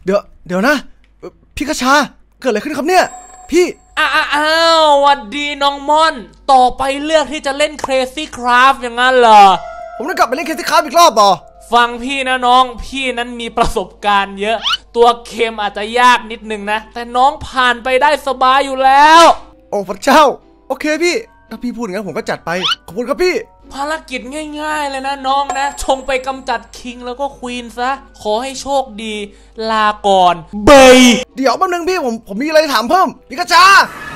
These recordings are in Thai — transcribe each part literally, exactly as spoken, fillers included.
ดี๋ยวเดี๋ยวนะพี่กระชาเกิดอะไรขึ้นครับเนี่ยพี่อ้าวอ้าวสวัสดีน้องม่อนต่อไปเลือกที่จะเล่น Crazy Craft อย่างนั้นเหรอผมต้องกลับไปเล่น Crazy Craft อีกรอบป่ะฟังพี่นะน้องพี่นั้นมีประสบการณ์เยอะตัวเกมอาจจะยากนิดนึงนะแต่น้องผ่านไปได้สบายอยู่แล้วโอ้พระเจ้าโอเคพี่ถ้าพี่พูดงั้นผมก็จัดไปขอบคุณครับพี่ภารกิจง่ายๆเลยนะน้องนะชงไปกำจัดคิงแล้วก็ควีนซะขอให้โชคดีลาก่อนเบยเดี๋ยวแป๊บนึงพี่ผมผมมีอะไรถามเพิ่มพี่กระชา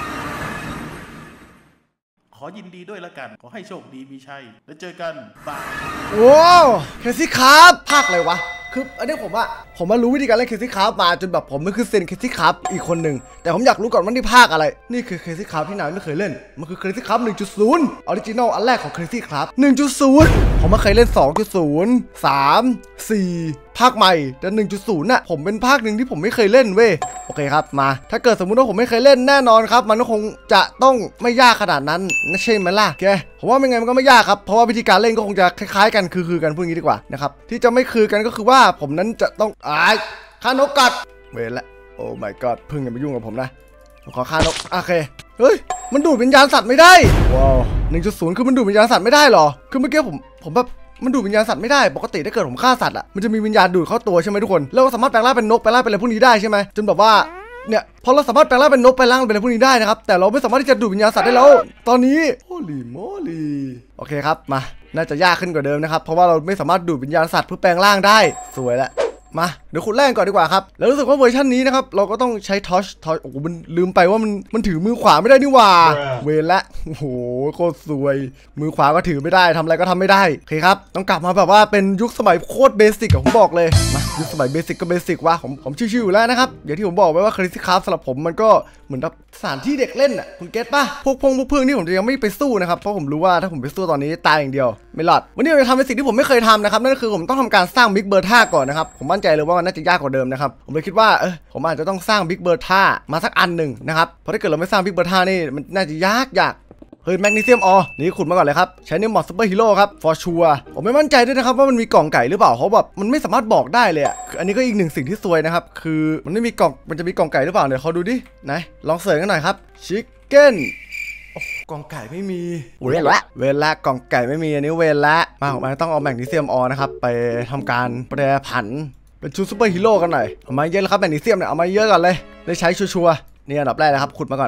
ขอยินดีด้วยละกันขอให้โชคดีมีชัยแล้วเจอกันบายโอ้เคซี่ครับภาคอะไรวะคืออันนี้ผมอะผมมารู้วิธีการเล่นเคซี่ครับมาจนแบบผมมันคือเซนเคซี่ครับอีกคนหนึ่งแต่ผมอยากรู้ก่อนว่านี่ภาคอะไรนี่คือเคซี่ครับที่นายไม่เคยเล่นมันคือเคซี่ครับ หนึ่งจุดศูนย์ ออริจินอลอันแรกของเคซี่ครับ หนึ่งจุดศูนย์ ผมมาเคยเล่น สองจุดศูนย์ สาม สี่ภาคใหม่แต่ หนึ่งจุดศูนย์ น่ะผมเป็นภาคหนึ่งที่ผมไม่เคยเล่นเว้ยโอเคครับมาถ้าเกิดสมมุติว่าผมไม่เคยเล่นแน่นอนครับมันก็คงจะต้องไม่ยากขนาดนั้นนะใช่ไหมล่ะแกผมว่าไม่ไงมันก็ไม่ยากครับเพราะว่าวิธีการเล่นก็คงจะคล้ายๆกันคือๆกันพูดอย่างนี้ดีกว่านะครับที่จะไม่คือกันก็คือว่าผมนั้นจะต้องอ้ายฆ่านกกัดเวรละโอ้ my god พึ่งอย่ามายุ่งกับผมนะขอฆ่านกโอเคเฮ้ยมันดูดวิญญาณสัตว์ไม่ได้ว้าว หนึ่งจุดศูนย์ คือมันดูดวิญญาณสัตว์ไม่ได้หรอคือเมื่อกี้ผมผมแบบมันดูดวิญญาณสัตว์ไม่ได้ปกติถ้าเกิดผมฆ่าสัตว์อ่ะมันจะมีวิญญาณดูดเข้าตัวใช่ไหมทุกคนแล้วสามารถแปลงร่างเป็นนกแปลงร่างเป็นอะไรพวกนี้ได้ใช่ไหมจนแบบว่าเนี่ยพอเราสามารถแปลงร่างเป็นนกแปลงร่างเป็นอะไรพวกนี้ได้นะครับแต่เราไม่สามารถที่จะดูดวิญญาณสัตว์ได้แล้วตอนนี้โอ้ลีโมลีโอเคครับมาน่าจะยากขึ้นกว่าเดิมนะครับเพราะว่าเราไม่สามารถดูดวิญญาณสัตว์เพื่อแปลงร่างได้สวยแล้วมาเดี๋ยวขุดแร่ก่อนดีกว่าครับแล้วรู้สึกว่าเวอร์ชันนี้นะครับเราก็ต้องใช้ทอชทอชโอ้โหมันลืมไปว่ามันมันถือมือขวาไม่ได้นี่หว่าเวรละโอ้โหโคตรสวยมือขวาก็ถือไม่ได้ทำอะไรก็ทำไม่ได้โอเคครับต้องกลับมาแบบว่าเป็นยุคสมัยโคตรเบสิกอะผมบอกเลยมายุคสมัยเบสิกก็เบสิกว่ะผมผมชิวๆอยู่แล้วนะครับอย่างที่ผมบอกไว้ว่า Crazy Craft สำหรับผมมันก็เหมือนแบบสถานที่เด็กเล่นอ่ะคุณเก็ตป่ะพวกพงพวกพึ่งนี่ผมจะยังไม่ไปสู้นะครับเพราะผมรู้ว่าถ้าผมไปสู้ตอนนี้ตายอย่างเดียวไม่รอดวันนี้เราจะทำเป็นสิ่งที่ผมไม่เคยทำนะครับนั่นก็คือผมต้องทำการสร้างบิ๊กเบอร์ท่าก่อนนะครับผมมั่นใจเลยว่ามันน่าจะยากกว่าเดิมนะครับผมเลยคิดว่าเออผมอาจจะต้องสร้างบิ๊กเบอร์ท่ามาสักอันหนึ่งนะครับเพราะถ้าเกิดเราไม่สร้างบิ๊กเบอร์ท่านี่มันน่าจะยากยากเฮ้ยแมกนีเซียมออนี่ขุดมาก่อนเลยครับใช้ในมอดซูเปอร์ฮีโร่ครับฟอร์ชัวผมไม่มั่นใจด้วยนะครับว่ามันมีกล่องไก่หรือเปล่าเพราะแบบมันไม่สามารถบอกได้เลยอ่ะคืออันนี้ก็อีกหนึ่งสิ่งที่ซวยนะครับคือมันไม่มีกล่องมันจะมีกล่องไก่หรือเปล่าเดี๋ยวเขาดูดิไหนลองเสิร์ชกันหน่อยครับชิคเก้นกล่องไก่ไม่มีเวลละเวลละกล่องไก่ไม่มีอันนี้เวลละมาของมันต้องเอาแมกนีเซียมออนะครับไปทำการแปรผันเป็นชุดซูเปอร์ฮีโร่กันหน่อยเอามาเยอะแล้วครับแมกนีเซียมเนี่ยเอามาเยอะก่อนเลยได้ใช้ชัวร์ๆนี่อันดับแรกนะครับขุดมาก่อน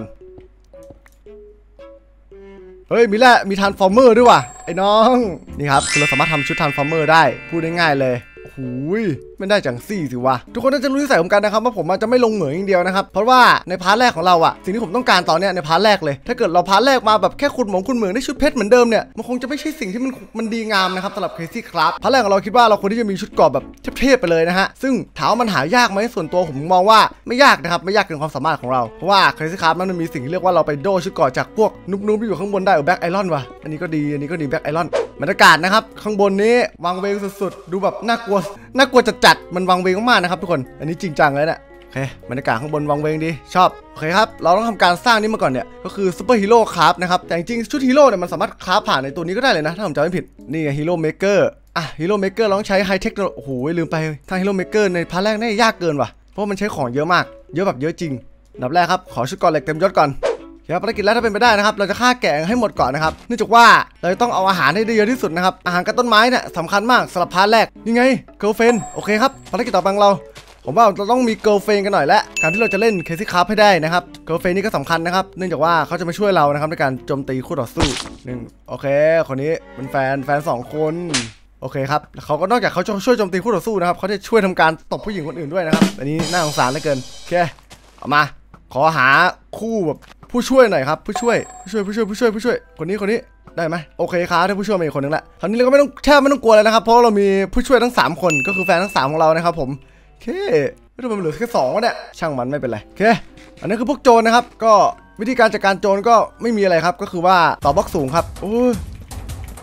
เฮ้ยมีแหละมีทรานส์ฟอร์เมอร์ด้วยว่ะไอ้น้องนี่ครับคือเราสามารถทำชุดทรานส์ฟอร์เมอร์ได้พูดได้ง่ายเลยหูยไม่ได้จังซี่สิวะทุกคนน่าจะรู้นิสัยผมกันนะครับว่าผมมันจะไม่ลงเหมืองอย่างเดียวนะครับเพราะว่าในพาร์ทแรกของเราอะสิ่งที่ผมต้องการตอนเนี้ยในพาร์ทแรกเลยถ้าเกิดเราพาร์ทแรกมาแบบแค่ขุดหมองขุดเหมืองได้ชุดเพชรเหมือนเดิมเนี่ยมันคงจะไม่ใช่สิ่งที่มันมันดีงามนะครับสำหรับ Crazy Craft พาร์ทแรกของเราคิดว่าเราควรที่จะมีชุดเกราะแบบเทพๆไปเลยนะฮะซึ่งถามว่ามันหายากไหมส่วนตัวผมมองว่าไม่ยากนะครับไม่ยากเกินความสามารถของเราเพราะว่า Crazy Craft มันมีสิ่งที่เรียกว่าเราไปโดชุดเกราะจากพวกนุ๊บๆที่อยู่ข้างบนได้แบ็คไอรอนว่ะอันนี้ก็ดีอันนี้ก็ดีแบ็คไอรอนบรรยากาศนะครับข้างบนนี้วางเวงสุดๆดูแบบน่ากลัวน่ากลัวจัดๆมันวางเวงมากๆนะครับทุกคนอันนี้จริงจังเลยเนี่ยโอเคบรรยากาศข้างบนวางเวงดีชอบโอเคครับเราต้องทำการสร้างนี้มาก่อนเนี่ยก็คือซูเปอร์ฮีโร่คราฟนะครับแต่จริงๆชุดฮีโร่เนี่ยมันสามารถคราฟผ่านในตัวนี้ก็ได้เลยนะถ้าผมจำไม่ผิดนี่ไงฮีโร่เมเกอร์อ่ะฮีโร่เมเกอร์เราต้องใช้ไฮเทคโอ้โหลืมไปทางฮีโร่เมเกอร์ในพาร์ทแรกนี่ยากเกินว่ะเพราะมันใช้ของเยอะมากเยอะแบบเยอะจริงอันดับแรกครับขอชุดก่อนเหล็กเต็มยศก่อนเดี๋ยวภารกิจแรกถ้าเป็นไปได้นะครับเราจะฆ่าแกะให้หมดก่อนนะครับเนื่องจากว่าเราต้องเอาอาหารให้ได้เยอะที่สุดนะครับอาหารกับต้นไม้เนี่ยสำคัญมากสำหรับพาร์ทแรกนี่ไงเกิร์ลเฟนโอเคครับภารกิจต่อไปของเราผมว่าเราต้องมีเกิร์ลเฟนกันหน่อยและการที่เราจะเล่นเคซี่คราฟให้ได้นะครับเกิร์ลเฟนนี่ก็สำคัญนะครับเนื่องจากว่าเขาจะมาช่วยเรานะครับในการโจมตีคู่ต่อสู้หนึ่งโอเคคนนี้เป็นแฟนแฟนสองคนโอเคครับเขาก็นอกจากเขาจะช่วยโจมตีคู่ต่อสู้นะครับเขาจะช่วยทำการตบผู้หญิงคนอื่นด้วยนะครับอันนี้น่าสงสารเหลือเกินโอเคเอามาขอหาคู่แบบผู้ช่วยหน่อยครับผู้ช่วยผู้ช่วยผู้ช่วยผู้ช่วยผู้ช่วยคนนี้คนนี้ได้ไหมโอเคครับถ้าผู้ช่วยมีคนนึงแหละคราวนี้เราก็ไม่ต้องแทบไม่ต้องกลัวเลยนะครับเพราะเรามีผู้ช่วยทั้งสามคนก็คือแฟนทั้งสามของเรานะครับผมโอเคไม่ต้องมันเหลือแค่สองวะเนี่ยช่างมันไม่เป็นไรโอเคอันนี้คือพวกโจรนะครับก็วิธีการจัดการโจรก็ไม่มีอะไรครับก็คือว่าต่อบล็อกสูงครับโอ้ย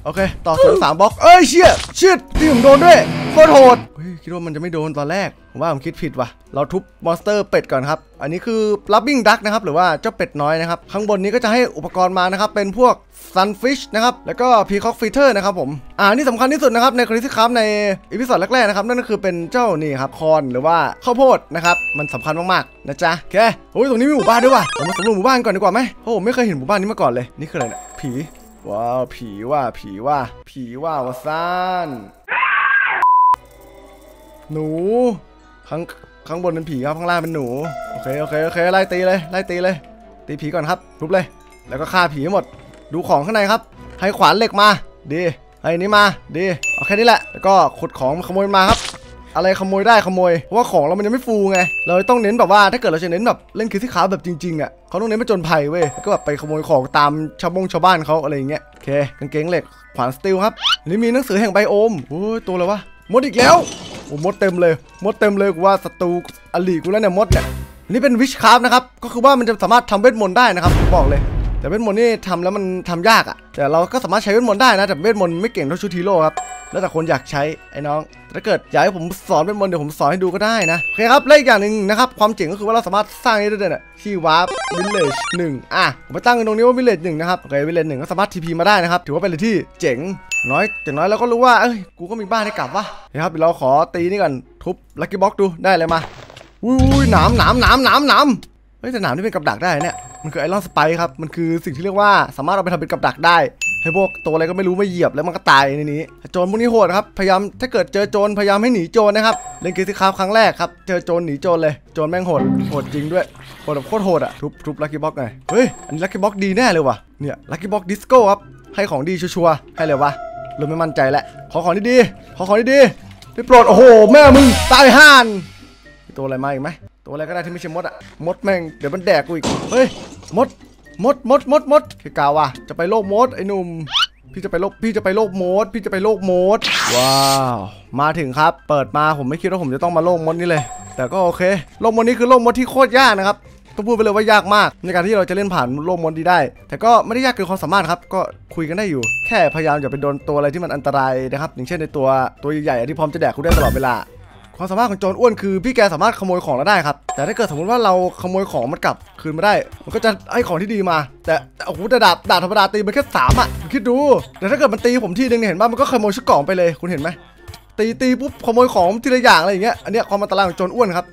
โอเคต่อเสริมสามบล็อกเอ้ยเชี่ยเชี่ยที่ผมโดนด้วยโคตรโหดเฮ้ยคิดว่ามันจะไม่โดนตอนแรกผมว่าผมคิดผิดว่ะเราทุบมอนสเตอร์เป็ดก่อนครับอันนี้คือลับบิ้งดักนะครับหรือว่าเจ้าเป็ดน้อยนะครับข้างบนนี้ก็จะให้อุปกรณ์มานะครับเป็นพวกซันฟิชนะครับแล้วก็พีคอกฟิเตอร์นะครับผมอ่านี่สำคัญที่สุดนะครับในคริสต์ครับในอีพิโซดแรกๆนะครับนั่นก็คือเป็นเจ้านี่ครับคอนหรือว่าข้าวโพดนะครับมันสำคัญมากๆนะจ๊ะโอเคโอ้ยตรงนี้มีหมู่บ้านด้วยว่ะเรามาสำรวจหมู่บ้านก่อนดีกว่าไหมเพราะผมไม่เคยเห็นหมู่บ้านนี้มาก่อนเลยนี่คืออะไรเนี่ยผีว้าวผีว่าผีว่าผีว่าวะซ่านหนูข้างข้างบนเป็นผีครับข้างล่างเป็นหนูโอเคโอเคโอเคไล่ตีเลยไล่ตีเลยตีผีก่อนครับทุบเลยแล้วก็ฆ่าผีหมดดูของข้างในครับให้ขวานเหล็กมาดีให้นี้มาดีเอาแค่นี้แหละแล้วก็ขุดของขโมยมาครับอะไรขโมยได้ขโมยเพราะว่าของเรามันยังไม่ฟูไงเราต้องเน้นแบบว่าถ้าเกิดเราจะเน้นแบบเล่นคือที่ขาแบบจริงๆอ่ะเขาต้องเน้นไปจนภัยเว้ยก็แบบไปขโมยของตามชาวบงชาวบ้านเขาอะไรอย่างเงี้ยโอเคกางเกงเหล็กขวานสตีลครับนี่มีหนังสือแห่งไบโอมโอ้ยตัวอะไรวะมดอีกแล้วโอ้มดเต็มเลยมดเต็มเลยกูว่าศัตรูอลีกูแล้วเนี่ยมดเนี่ยนี่เป็นวิชคราฟนะครับก็คือว่ามันจะสามารถทำเวทมนต์ได้นะครับผมบอกเลยแต่เวทมนต์นี่ทำแล้วมันทำยากอ่ะแต่เราก็สามารถใช้เวทมนต์ได้นะแต่เวทมนต์ไม่เก่งเท่าชูทีโร่ครับแล้วแต่คนอยากใช้ไอ้น้องถ้าเกิดอยากให้ผมสอนเวทมนต์เดี๋ยวผมสอนให้ดูก็ได้นะโอเคครับและอีกอย่างหนึ่งนะครับความเจ๋งก็คือว่าเราสามารถสร้างนี้ได้ด้วยเนี่ยที่วาร์ปวิลเลจหนึ่งอ่ะผมไปตั้งตรงนี้ว่าวิลเลจหนึ่งนะครับโอเควิลเลจหนึ่งก็สามารถทีพีมาได้นะครับถือว่าเป็นอะไรที่เจ๋งน้อยแต่น้อยเราก็รู้ว่าเอ้ยกูก็มีบ้านให้กลับวะนะครับเดี๋ยวเราขอตีนี่กันทุบลัคกี้บ็อกดูได้เลยมาอุ้ยหนามหนามหนามหนามหนามเฮ้ยแต่หนามนี่เป็นกับดักได้เนี่ยมันคือไอรอนสไปค์ครับมันคือสิ่งที่เรียกว่าสามารถเอาไปทำเป็นกับดักได้ให้พวกตัวอะไรก็ไม่รู้มาเหยียบแล้วมันก็ตายในนี้โจรพวกนี้โหดครับพยายามถ้าเกิดเจอโจรพยายามให้หนีโจรนะครับเล่นเกมที่คราฟครั้งแรกครับเจอโจรหนีโจรเลยโจรแม่งโหดโหดจริงด้วยโหดแบบโคตรโหดอ่ะทุบทุบลัคกี้บ็อกไงเฮ้ยอันนี้ลัคกี้บ็อกดีแน่เลยว่ะเนี่ยลัคกี้บ็อกดิสโก้ครับให้ของดีชัวร์ๆให้เลยวะเริ่มไม่มั่นใจแล้วขอของดีๆขอของดีๆได้โปรดโอ้โหแม่มึงตายห่านตัวอะไรมาอีกไหมตัวอะไรก็ได้ที่ไม่ใช่มดอ่ะมดแม่งเดี๋ยวมันแดกกูอีกเฮ้ยมดมดมดมดมดคือกาวว่ะจะไปโลกมดไอ้หนุ่มพี่จะไปโลกพี่จะไปโลกมดพี่จะไปโลกมดว้าวมาถึงครับเปิดมาผมไม่คิดว่าผมจะต้องมาโลกมดนี่เลยแต่ก็โอเคโลกมดนี่คือโลกมดที่โคตรยากนะครับต้องพูดไปเลยว่ายากมากในการที่เราจะเล่นผ่านโลกมดดีได้แต่ก็ไม่ได้ยากเกินความสามารถครับก็คุยกันได้อยู่แค่พยายามอย่าไปโดนตัวอะไรที่มันอันตรายนะครับอย่างเช่นในตัวตัวใหญ่ๆที่พร้อมจะแดกคุณได้ตลอดเวลาความสามารถของโจรอ้วนคือพี่แกสามารถขโมยของเราได้ครับแต่ถ้าเกิดสมมติว่าเราขโมยของมันกลับคืนมาได้มันก็จะให้ของที่ดีมาแต่โอ้โหแต่ดาบดาบธรรมดาตีมันแค่สามอ่ะคิดดูแต่ถ้าเกิดมันตีผมทีนึงเนี่ยเห็นป่ะมันก็ขโมยชุดกล่องไปเลยคุณเห็นไหมตีตีปุ๊บขโมยของทีละอย่างอะไรอย่างเงี้ยอันเนี้ยความอันตรายของโจรอ้วนครับ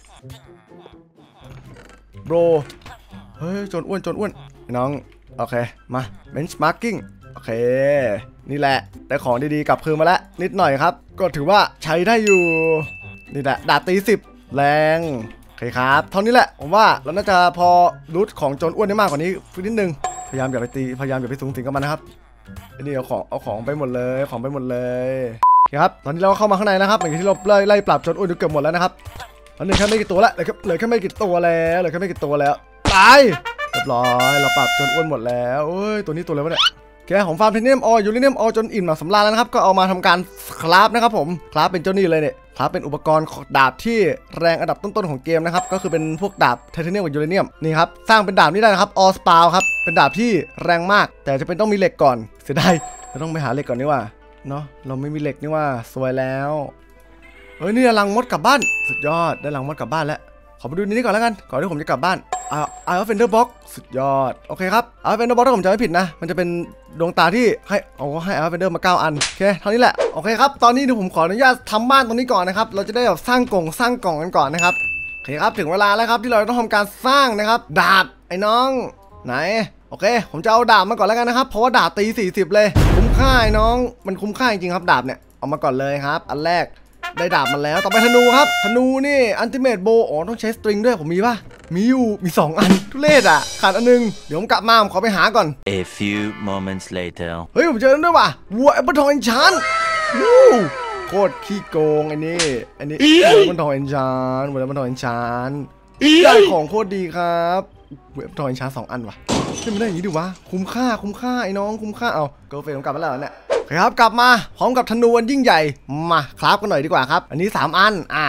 โบรเฮ้ยโจรอ้วนโจรอ้วนน้องโอเคมาเบนช์มาร์กิ้งโอเคนี่แหละได้ของดีๆกลับคืนมาแล้วนิดหน่อยครับก็ถือว่าใช้ได้อยู่นี่แหละดาบตีสิบแรงโอเคครับเท่านี้แหละผมว่าเราน่าจะพอรูทของโจรอ้วนได้มากกว่านี้นิดนึงพยายามอย่าไปตีพยายามอย่าไปสูงสิงกับมันนะครับนี่เอาของเอาของไปหมดเลยของไปหมดเลยโอเคครับตอนนี้เราเข้ามาข้างในนะครับอย่างที่เราไล่ไล่ปราบโจรอ้วนเกือบหมดแล้วนะครับตอนนี้แค่ไม่กี่ตัวแล้วเหลือแค่เหลือแค่ไม่กี่ตัวแล้วเหลือแค่ไม่กี่ตัวแล้วตายเรียบร้อยเราปราบโจรอ้วนหมดแล้วเอ้ยตัวนี้ตัวอะไรวะเนี่ยแกของฟาร์มเทเนียมออยูเรเนียมออจนอิ่มหนำสำราญแล้วนะครับก็เอามาทำการคราฟนะครับผมคราฟเป็นเจ้านี่เลยเนี่ยคราฟเป็นอุปกรณ์ดาบที่แรงอันดับต้นๆของเกมนะครับก็คือเป็นพวกดาบไทเทเนียมกับยูเรเนียมนี่ครับสร้างเป็นดาบนี้ได้นะครับออสปาวครับเป็นดาบที่แรงมากแต่จะเป็นต้องมีเหล็กก่อนเสียดายเราต้องไปหาเหล็กก่อนนี่ว่าเนาะเราไม่มีเหล็กนี่ว่าสวยแล้วเฮ้ยนี่รังมดกลับบ้านสุดยอดได้รังมดกลับบ้านแล้วขอไปดูนี้ก่อนแล้วกันก่อนที่ผมจะกลับบ้านอ่าไอออฟเฟนเดอร์บ็อกสุดยอดโอเคครับไอออฟเฟนเดอร์บ็อกถ้าผมจำไม่ผิดนะมันจะเป็นดวงตาที่ให้เอาให้ไอออฟเฟนเดอร์มาเก้าอันโอเคเท่านี้แหละโอเคครับตอนนี้เดี๋ยวผมขออนุญาตทำบ้านตรงนี้ก่อนนะครับเราจะได้แบบสร้างกล่องสร้างกล่องกันก่อนนะครับโอเคครับถึงเวลาแล้วครับที่เราต้องทำการสร้างนะครับดาบไอ้น้องไหนโอเคผมจะเอาดาบมาก่อนแล้วกันนะครับเพราะว่าดาบตีสี่สิบเลยคุ้มค่าไอ้น้องมันคุ้มค่าจริงๆครับดาบเนี่ยเอามาก่อนเลยครับอันแรกได้ดาบมาแล้วต่อไปธนูครับธนูนี่อันติเมตโบอ๋อต้องใช้สตริงด้วยผมมีป่ะมีอยู่มีสองอันทุเรศอ่ะขาดอันนึงเดี๋ยวผมกลับมาผมขอไปหาก่อน A few moments later เฮ้ยผมเจอแล้วด้วยว่ะวัวแอปเปิลทองเอนชานวู้โคตรขี้โกงไอ้นี่อันนี้วัวแอปเปิลทองเอนชานวัวแอปเปิลทองเอนชานได้ของโคตรดีครับวัวแอปเปิลทองเอนชานสองอันว่ะขึ้นไม่ได้อย่างนี้ดิวะคุ้มค่าคุ้มค่าไอ้น้องคุ้มค่าเอาเกิร์ลเฟรมกลับมาแล้วเนี่ยครับกลับมาพร้อมกับธนูอันยิ่งใหญ่มาคราฟกันหน่อยดีกว่าครับอันนี้สามอันอ่ะ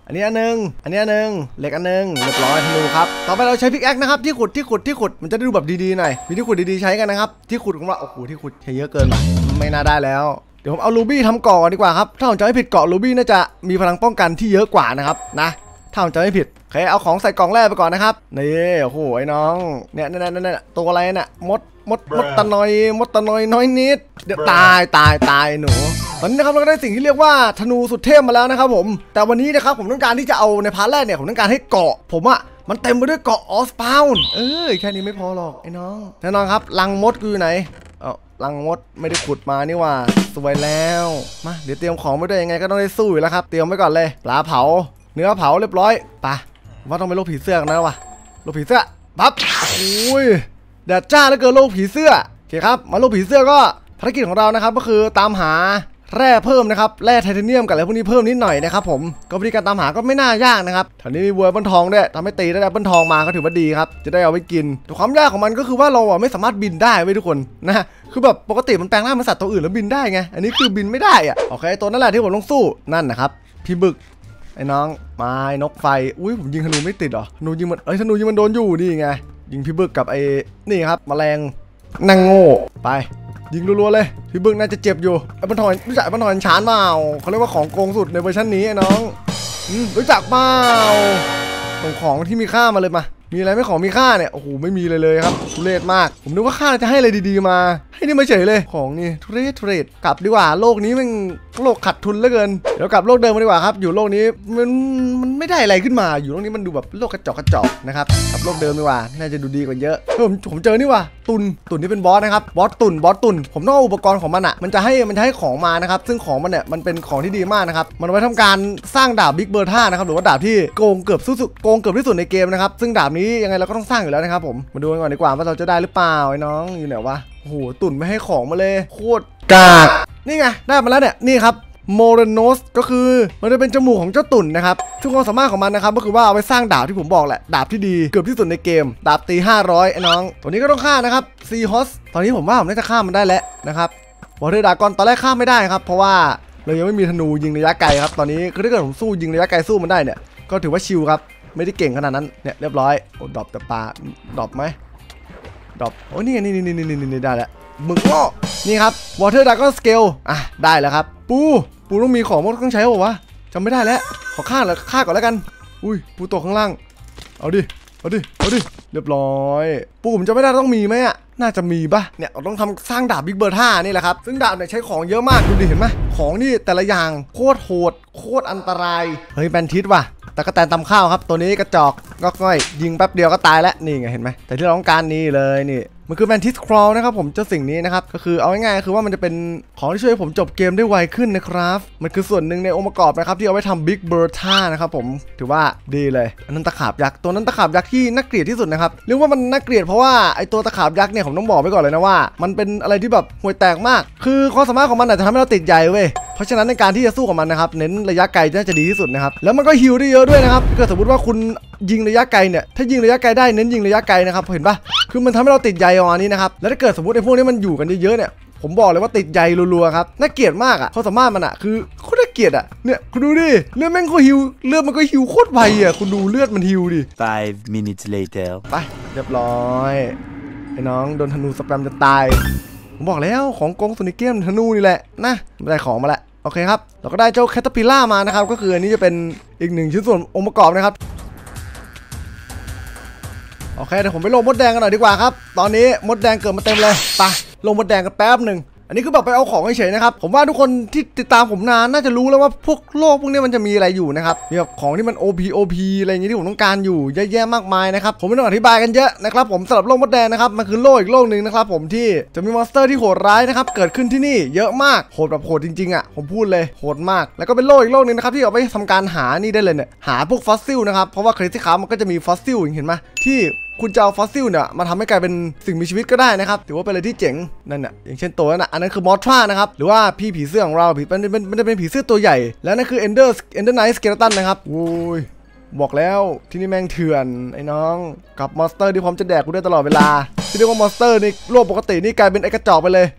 อันนี้อันนึงอันนี้อันนึงเหล็กอันนึงเรียบร้อยธนูครับต่อไปเราใช้พิกแอคนะครับที่ขุดที่ขุดที่ขุดมันจะได้ดูแบบดีๆหน่อยมีที่ขุดดีๆใช้กันนะครับที่ขุดของเราโอ้โหที่ขุดใช้เยอะเกินไปไม่น่าได้แล้วเดี๋ยวผมเอารูบี้ทำเกาะดีกว่าครับถ้าผมจะไม่ผิดเกาะรูบี้น่าจะมีพลังป้องกันที่เยอะกว่านะครับนะถ้าผมจะไม่ผิดโอเคเอาของใส่กล่องแรกไปก่อนนะครับนี่โอ้โหไอ้น้องเนี่ยนั่นนั่นนั่นตัวอะไรน่ะมดมดมดตะนอยมดตะนอยน้อยนิดเดี๋ยวตายตายตายหนูตอนนี้นะครับเราก็ได้สิ่งที่เรียกว่าธนูสุดเทพมาแล้วนะครับผมแต่วันนี้นะครับผมต้องการที่จะเอาในพาร์ทแรกเนี่ยผมต้องการให้เกาะผมอะมันเต็มไปด้วยเกาะออสปาวน์เออแค่นี้ไม่พอหรอกไอ้น้องแน่นอนครับรังมดกูอยู่ไหนเอ้ารังมดไม่ได้ขุดมานี่ว่าสวยแล้วมาเดี๋ยวเตรียมของไว้ด้วยยังไงก็ต้องได้สู้อยู่แล้วครับเตรียมไว้ก่อนเลยปลาเผาเนื้อเผาเรียบร้อยไปว่าต้องไปโลกผีเสื้อกันนะวะโลกผีเสื้อปั๊บโอ้ยแดดจ้าแล้วเกินโลกผีเสื้อโอเคครับมาโลกผีเสื้อก็ภารกิจของเรานะครับก็คือตามหาแร่เพิ่มนะครับแร่ไทเทเนียมกับอะไรพวกนี้เพิ่มนิดหน่อยนะครับผมก็วิธีการตามหาก็ไม่น่ายากนะครับแถวนี้มีวัวแอปเปิลทองด้วยทำให้ตีได้แอปเปิลทองมาก็ถือว่าดีครับจะได้เอาไปกินแต่ความยากของมันก็คือว่าเราไม่สามารถบินได้เว้ยทุกคนนะคือแบบปกติมันแปลงร่างเป็นสัตว์ตัวอื่นแล้วบินได้ไงอันนี้คือบินไม่ได้อะโอเคตัวนั่นแหละที่ผมต้องสู้นั่นนะครับพี่บึกไอ้น้องไม้นกไฟอุ้ยผมยิงธนูไม่ติดหรอธนูยิงมันเอ้ยธนูยิงมันโดนอยู่นี่ไงยิงพี่บึกกับไอ้นี่ครับแมลงนางโง่ไปยิงรัวๆเลยพี่บึกน่าจะเจ็บอยู่ไอ้ปันทอนรู้จักไอ้ปันทอนชานเปล่าเขาเรียกว่าของโกงสุดในเวอร์ชันนี้ไอ้น้องรู้จักเปล่าส่งของที่มีค่ามาเลยมามีอะไรไม่ของมีค่าเนี่ยโอ้โหไม่มีเลยเลยครับทุเรศมากผมนึกว่าค่าจะให้อะไรดีๆมาให้นี่มาเฉยเลยของนี่ทุเรศทุเรศกลับดีกว่าโลกนี้มันโลกขัดทุนเหลือเกินเดี๋ยวกลับโลกเดิมมาดีกว่าครับอยู่โลกนี้มันมันไม่ได้อะไรขึ้นมาอยู่โลกนี้มันดูแบบโลกกระจอกกระจอกนะครับกลับโลกเดิมดีกว่าน่าจะดูดีกว่าเยอะผมผมเจอนี่ว่ะตุนตุนนี่เป็นบอสนะครับบอสตุนบอสตุนผมต้องเอาอุปกรณ์ของมันอ่ะมันจะให้มันจะให้ของมานะครับซึ่งของมันเนี่ยมันเป็นของที่ดีมากนะครับมันไว้ทำการสร้างดาบบิ๊กเบอร์ท่านะครับหรือว่าดาบที่โกงเกือบสุดโกงเกือบที่สุดในเกมนะครับซึ่งดาบนี้ยังไงเราก็ต้องสร้างอยู่แล้วนะครับผมมาดูกันก่อนดีกว่าว่าเราจะได้หรือเปล่าไอ้น้องอยู่ไหนวะโอ้โหตุ่นไม่ให้ของมาเลยโคตรกากนี่ไงได้มาแล้วเนี่ยนี่ครับโมเรโนสก็คือมันจะเป็นจมูกของเจ้าตุ่นนะครับซึ่งความสามารถของมันนะครับก็คือว่าเอาไปสร้างดาบที่ผมบอกแหละดาบที่ดีเกือบที่สุดในเกมดาบตีห้าร้อยไอ้น้องตัวนี้ก็ต้องฆ่านะครับซีฮอสตอนนี้ผมว่าผมน่าจะฆ่ามันได้แล้วนะครับวอเทอร์ดากอนตอนแรกฆ่าไม่ได้ครับเพราะว่าเรายังไม่มีธนูยิงระยะไกลครับตอนนี้คือถ้าเกิดผมสู้ยิงระยะไกลสู้มันได้เนี่ยก็ถือว่าชิลครับไม่ได้เก่งขนาดนั้นเนี่ยเรียบร้อยโอ้ดรอปแต่ปลาดรอปไหมดรอปโอ้นี่ไงนี่นี่นี่นี่นี่ได้แล้วมึงก็นี่ครับ Water Dragon Scale อ่ะได้แล้วครับปูปูต้องมีของมันต้องใช้ป่าววะจำไม่ได้แล้วขอฆ่าแล้วฆ่าก่อนแล้วกันอุ้ยปูตัวข้างล่างเอาดิเอาดิเอาดิเรียบร้อยปูผมจะไม่ได้ต้องมีไหมอ่ะน่าจะมีป่ะเนี่ยเราต้องทำสร้างดาบบิ๊กเบอร์ท่านี่แหละครับซึ่งดาบเนี่ยใช้ของเยอะมากดูดิเห็นไหมของนี่แต่ละอย่างโคตรโหดโคตรอันตรายเฮ้ยแบนทิสว่ะแต่ก็แตนตำข้าวครับตัวนี้กระจอกก็ง่อยยิงแป๊บเดียวก็ตายแล้วนี่ไงเห็นไหมแต่ที่เราต้องการนี่เลยนี่มันคือแมนทิสครอลนะครับผมเจ้าสิ่งนี้นะครับก็คือเอาง่ายๆคือว่ามันจะเป็นของที่ช่วยผมจบเกมได้ไวขึ้นนะครับมันคือส่วนหนึ่งในองค์ประกอบนะครับที่เอาไว้ทำบิ๊กเบอร์ท่านะครับผมถือว่าดีเลยอันนั้นตะขาบยักษ์ตัวนั้นตะขาบยักษ์ที่น่าเกลียดที่สุดนะครับเรียกว่ามันน่าเกลียดเพราะว่าไอตัวตะขาบยักษ์เนี่ยผมต้องบอกไว้ก่อนเลยนะว่ามันเป็นอะไรที่แบบห่วยแตกมากคือความสามารถของมันอาจจะทำให้เราติดใจเว้ยเพราะฉะนั้นในการที่จะสู้กับมันนะครับเน้นระยะไกลน่าจะดีที่สุดนะครับแล้วมันก็ฮิลได้เยอะด้วยนะครับก็สมมติว่าคุณยิงระยะไกลเนี่ยถ้ายิงระยะไกลได้เน้นยิงระยะไกลนะครับเห็นปะคือมันทำให้เราติดใจประมาณนี้นะครับแล้วถ้าเกิดสมมติไอ้พวกนี้มันอยู่กันเยอะๆเนี่ยผมบอกเลยว่าติดใจรัวๆครับน่าเกลียดมากอ่ะเขาสามารถมันอ่ะคือโคตรน่าเกลียดอ่ะเนี่ยคุณดูดิเลือดแม่งก็ฮิวเลือดมันก็ฮิวโคตรไวอ่ะคุณดูเลือดมันฮิวดิ Five minutes later ไปเรียบร้อยไอ้น้องโดนธนูสแปมจะตายผมบอกแล้วของกองสุนิเกมธนูนี่แหละนะได้ของมาแล้วโอเคครับเราก็ได้เจ้าแคทเตอร์พิลล่ามานะครับก็คืออันนี้จะเป็นอีกหนึ่งชิ้นส่วนองค์ประกอบนะครับโอเคเดี๋ยวผมไปลงมดแดงกันหน่อยดีกว่าครับตอนนี้มดแดงเกิดมาเต็มเลยไปลงมดแดงกันแป๊บหนึ่งอันนี้คือแบบไปเอาของเฉยๆนะครับผมว่าทุกคนที่ติดตามผมนานน่าจะรู้แล้วว่าพวกโลกพวกนี้มันจะมีอะไรอยู่นะครับมีแบบของที่มัน โอ พี โอ พี อะไรอย่างงี้ที่ผมต้องการอยู่เยอะแยะมากมายนะครับผมไม่ต้องอธิบายกันเยอะนะครับผมสำหรับโลกมดแดงนะครับมันคือโลกอีกโลกหนึ่งนะครับผมที่จะมีมอนสเตอร์ที่โหดร้ายนะครับเกิดขึ้นที่นี่เยอะมากโหดแบบโหดจริงๆอ่ะผมพูดเลยโหดมากแล้วก็เป็นโลกอีกโลกหนึ่งนะครับที่เอาไปทำการหานี่ได้เลยเนี่ยหาพวกฟอสซิลนะครับเพราะว่าเครซี่คาร์มันก็จะมีฟอสซิลเห็นไหมที่คุณจะเอาฟอสซิลเนี่ยมาทำให้กลายเป็นสิ่งมีชีวิตก็ได้นะครับถือว่าเป็นอะไรที่เจ๋งนั่นน่ะอย่างเช่นตัวนั้นน่ะอันนั้นคือมอทรานะครับหรือว่าพี่ผีเสื้อของเราผีมันเป็นมันจะเป็นผีเสื้อตัวใหญ่แล้วนั่นคือเอนเดอร์เอนเดอร์ไนท์สเกเลตันนะครับโอ้ยบอกแล้วที่นี่แม่งเถื่อนไอ้น้องกับมอนสเตอร์ที่พร้อมจะแดกกูได้ตลอดเวลาที่เรียกว่ามอนสเตอร์ในโลกปกตินี่กลายเป็นไอ้กระจอกไปเลย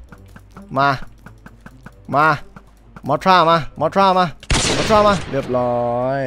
มามามอทรามามอทรามามอทรามาเรียบร้อย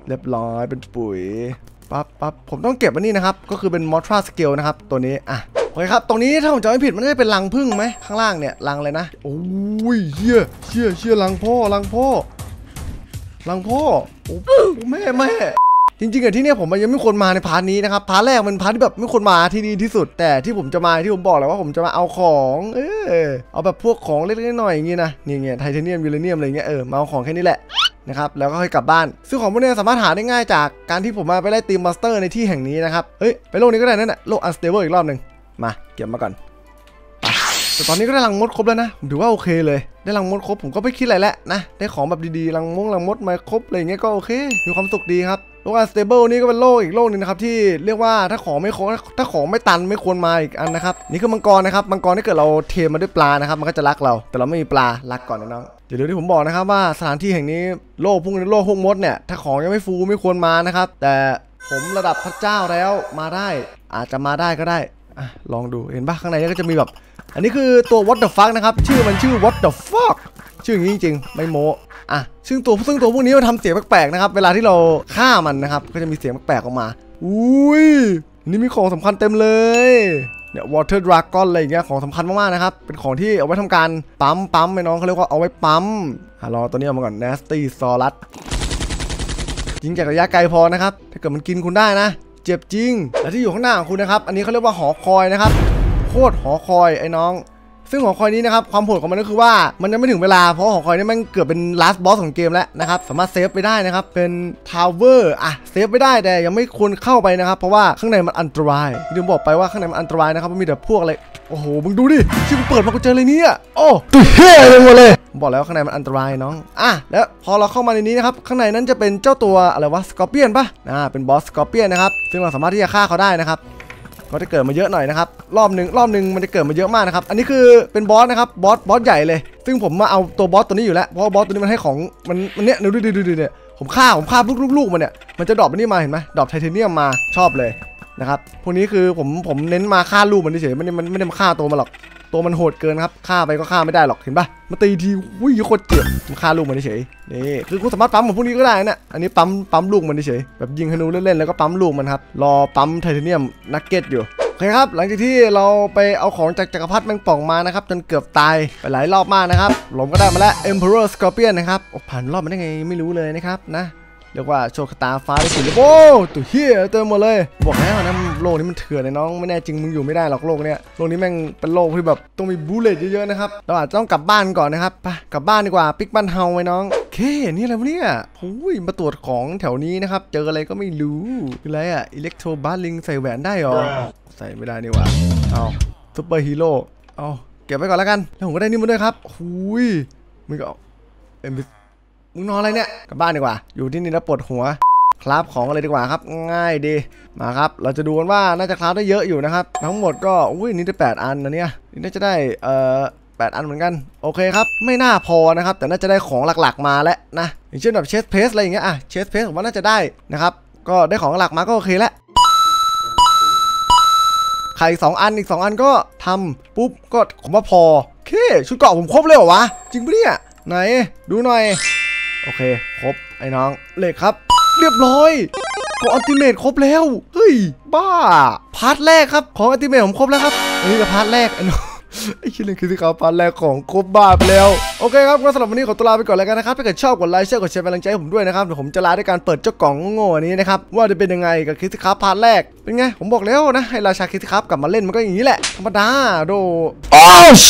เรียบร้อยเป็นปุ๋ยปั๊บปั๊บผมต้องเก็บอันนี้นะครับก็คือเป็นมอทราสเกลนะครับตัวนี้อ่ะโอเคครับตรงนี้ถ้าผมจำไม่ผิดมันจะเป็นรังผึ้งไหมข้างล่างเนี่ยรังเลยนะโอ้ยเชี่ยเชี่ยเชี่ยรังพ่อรังพ่อรังพ่อโอ้แม่แม่จริงๆอะที่เนี่ยผมยังไม่ควรมาในพาร์ทนี้นะครับพาร์ทแรกมันพาร์ทที่แบบไม่ควรมาที่ดีที่สุดแต่ที่ผมจะมาที่ผมบอกแล้วว่าผมจะมาเอาของเออเอาแบบพวกของเล็กๆน้อยๆอย่างงี้นะนี่ไงไทเทเนียมยูเรเนียมอะไรเงี้ยเออมาเอาของแค่นี้แหละนะครับแล้วก็ค่อยกลับบ้านซึ่งของพวกนี้สามารถหาได้ง่ายจากการที่ผมมาไปไล่ตีมมาสเตอร์ในที่แห่งนี้นะครับเฮ้ยไปโลกนี้ก็ได้นั่นแหละโลกอันสเตเบิลอีกรอบหนึ่งมาเก็บมาก่อนแต่ตอนนี้ก็ได้รังมดครบแล้วนะผมถือว่าโอเคเลยได้รังมดครบผมก็ไม่คิดอะไรแล้วนะได้ของแบบดีๆรังมงรังมดมาครบอะไรเงี้ยก็โอเคมีความสุขดีครับโลกอันสเตเบิลนี่ก็เป็นโลกอีกโลกนึงนะครับที่เรียกว่าถ้าของไม่ครบถ้าของไม่ตันไม่ควรมาอีกอันนะครับนี่คือมังกรนะครับมังกรที่เกิดเราเทมาด้วยปลานะครับมันก็จะรักเราแต่เราไม่มีปลารักก่อนนะน้องเดี๋ยวที่ผมบอกนะครับว่าสถานที่แห่งนี้โลกพวกนี้โลกพวกมดเนี่ยถ้าของยังไม่ฟูไม่ควรมานะครับแต่ผมระดับพระเจ้าแล้วมาได้อาจจะมาได้ก็ได้อ่ะลองดูเห็นปะข้างในก็จะมีแบบอันนี้คือตัว what the fuck นะครับชื่อมันชื่อ what the fuck ชื่ออย่างนี้จริงๆไม่โม้อ่ะซึ่งตัวซึ่งตัวพวกนี้มันทำเสียงแปลกๆนะครับเวลาที่เราฆ่ามันนะครับก็จะมีเสียงแปลกๆออกมาอุ้ยนี่มีของสำคัญเต็มเลยเนี่ย water dragon อะไรอย่างเงี้ยของสำคัญมากๆนะครับเป็นของที่เอาไว้ทำการปั๊มปั๊มไอ้น้องเขาเรียกว่าเอาไว้ปั๊มอ่ะรอตัวนี้เอามาก่อน nasty saurus ยิงจากระยะไกลพอนะครับถ้าเกิดมันกินคุณได้นะเจ็บจริงและที่อยู่ข้างหน้าของคุณนะครับอันนี้เขาเรียกว่าหอคอยนะครับโคตรหอคอยไอ้น้องซึ่งหอคอยนี้นะครับความโหดของมันก็คือว่ามันยังไม่ถึงเวลาเพราะหอคอยนี้มันเกือบเป็น last boss ของเกมแล้วนะครับสามารถเซฟไปได้นะครับเป็น tower อ่ะเซฟไปได้แต่ยังไม่ควรเข้าไปนะครับเพราะว่าข้างในมันอันตรายที่ผมบอกไปว่าข้างในมันอันตรายนะครับมันมีแต่พวกอะไรโอ้โหมึงดูดิที่มึงเปิดมากูเจอเลยเนี่ยโอ้ตัวเฮ้ยเลยหมดเลยบอกแล้วข้างในมันอันตรายน้องอ่ะแล้วพอเราเข้ามาในนี้นะครับข้างในนั้นจะเป็นเจ้าตัวอะไรวะสกอร์เปียนปะอ่าเป็นบอสสกอร์เปียนนะครับซึ่งเราสามารถที่จะฆ่าเขาได้นะครับก็จะเกิดมาเยอะหน่อยนะครับรอบหนึ่งรอบหนึ่งมันจะเกิดมาเยอะมากนะครับอันนี้คือเป็นบอสนะครับบอสบอสใหญ่เลยซึ่งผมมาเอาตัวบอสตัวนี้อยู่แล้วเพราะบอสตัวนี้มันให้ของมันมันเนี้ยดูดูดูดูเนี่ยผมฆ่าผมฆ่าลูกลูกมันเนี่ยมันจะดรอปมันนี่มาเห็นไหมดรอปไทเทเนียมมาชอบเลยนะครับพวกนี้คือผมผมเน้นมาฆ่าลูกมันเฉยมันมันไม่ได้มาฆ่าตัวมันหรอกตัวมันโหดเกินครับฆ่าไปก็ฆ่าไม่ได้หรอกเห็นปะมาตีทีวิ่งโคตรเจ็บมันฆ่าลูกมันเฉยนี่คือกูสามารถปั๊มของพวกนี้ก็ได้นะอันนี้ปั๊มปั๊มลูกมันเฉยแบบยิงธนูเล่นๆแล้วก็ปั๊มลูกมันครับรอปั๊มไทเทเนียมนักเก็ตอยู่โอเคครับหลังจากที่เราไปเอาของจากจักรพรรดิแมงป่องมานะครับจนเกือบตายไปหลายรอบมากนะครับผมก็ได้มาแล้ว Emperor Scorpion นะครับโอ้ผ่านรอบมาได้ไงไม่รู้เลยนะครับนะเรียกว่าโชคชะตาฟ้าได้สิโอ้ตัวเฮียเต็มหมดเลยบอกแล้วนะโลกนี้มันเถื่อนนะน้องไม่แน่จริงมึงอยู่ไม่ได้หรอกโลกเนี้ยโลกนี้แม่งเป็นโลกที่แบบต้องมีบูเลตเยอะๆนะครับเราอาจจะต้องกลับบ้านก่อนนะครับไปกลับบ้านดีกว่าปิกบ้านเฮาไว้น้องเคนี่อะไรวะเนี่ยโอ้ยมาตรวจของแถวนี้นะครับเจออะไรก็ไม่รู้อะไรอะอิเล็กโทรบาร์ลิงใส่แหวนได้หรอใส่ไม่ได้นี่หว่าเอาซุปเปอร์ฮีโร่เอาเก็บไว้ก่อนแล้วกันแล้วผมก็ได้นี่มาด้วยครับหุยมึงก็เอ็มมึงนอนอะไรเนี่ยกลับบ้านดีกว่าอยู่ที่นี่แล้วปวดหัวคราฟของอะไรดีกว่าครับง่ายดีมาครับเราจะดูกันว่าน่าจะคราฟได้เยอะอยู่นะครับทั้งหมดก็อุ้ยนี่ได้แปดอันนะเนี่ยนี่น่าจะได้เอ่อแปดอันเหมือนกันโอเคครับไม่น่าพอนะครับแต่น่าจะได้ของหลักๆมาแล้วนะอย่างเช่นแบบเชสเพสอะไรอย่างเงี้ยอ่ะเชสเพสผมว่าน่าจะได้นะครับก็ได้ของหลักมาก็โอเคแล้วไข่สองอันอีกสองอันก็ทำปุ๊บก็ผมว่าพอโอเคชุดเกราะผมครบเลยเหรอวะจริงปะเนี่ยไหนดูหน่อยโอเคครบไอ้น้องเหล็กครับเรียบร้อยของอัลติเมทครบแล้วเฮ้ยบ้าพาร์ทแรกครับของอัลติเมทผมครบแล้วครับอันนี้คือพาร์ทแรกไอ้น้องไอ้ชิ้นนึงคือสิครับพาร์ทแรกของครบบ้าไปแล้วโอเคครับก็สำหรับวันนี้ขอตัวลาไปก่อนแล้วกันนะครับถ้าเกิดชอบกดไลค์แชร์กดแชร์เป็นกำลังใจให้ผมด้วยนะครับเดี๋ยวผมจะลาด้วยการเปิดเจ้ากล่องโง่ๆนี้นะครับว่าจะเป็นยังไงกับคิสครับพาร์ทแรกเป็นไงผมบอกแล้วนะให้ราชาคิสครับกลับมาเล่นมันก็อย่างนี้แหละธรรมดาโด